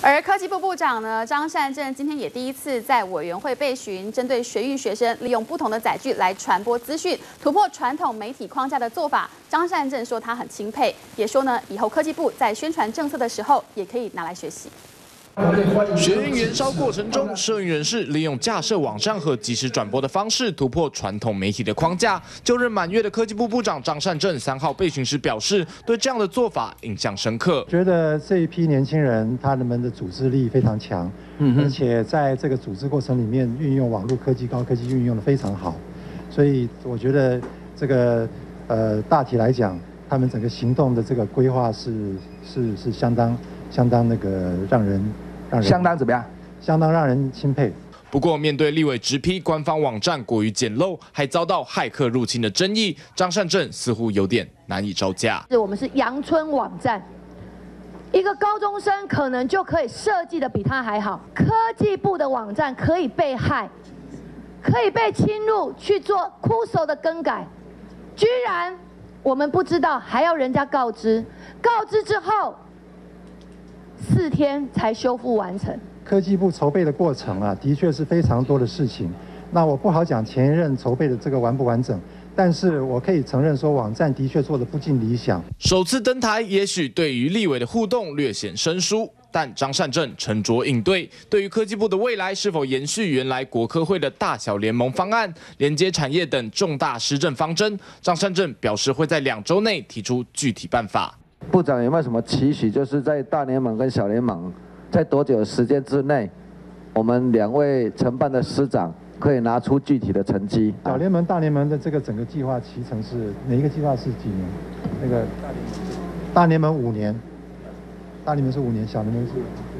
而科技部部长呢张善政今天也第一次在委员会备询，针对学运学生利用不同的载具来传播资讯，突破传统媒体框架的做法，张善政说他很钦佩，也说呢以后科技部在宣传政策的时候也可以拿来学习。 学运燃烧过程中，社运人士利用架设网站和即时转播的方式突破传统媒体的框架。就任满月的科技部部长张善政3号备询时表示，对这样的做法印象深刻。 觉得这一批年轻人，他们的组织力非常强，而且在这个组织过程里面运用网络科技、高科技运用的非常好，所以我觉得这个大体来讲，他们整个行动的这个规划是相当那个让人相当怎么样？ 相当让人钦佩。 不过，面对立委直批官方网站过于简陋，还遭到骇客入侵的争议，张善政似乎有点难以招架。 我们是阳春网站，一个高中生可能就可以设计的比他还好。科技部的网站可以被害，可以被侵入去做酷手的更改，居然我们不知道，还要人家告知，告知之后。 4天才修复完成。 科技部筹备的过程啊，的确是非常多的事情。那我不好讲前一任筹备的这个完不完整，但是我可以承认说，网站的确做得不尽理想。 首次登台，也许对于立委的互动略显生疏，但张善政沉着应对。对于科技部的未来是否延续原来国科会的大小联盟方案、连接产业等重大施政方针，张善政表示会在2周内提出具体办法。 部长有没有什么期许？就是在大联盟跟小联盟，在多久时间之内，我们2位承办的师长可以拿出具体的成绩？ 小联盟、大联盟的这个整个计划期程是哪一个计划是几年？那个大联盟5年，大联盟是5年，小联盟是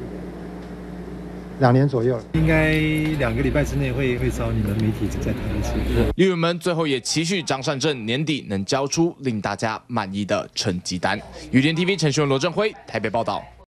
2年左右。 应该2个礼拜之内会找你们媒体再谈一次。 立委们最后也期许张善政年底能交出令大家满意的成绩单。UDN TV 陈学文、罗振辉台北报道。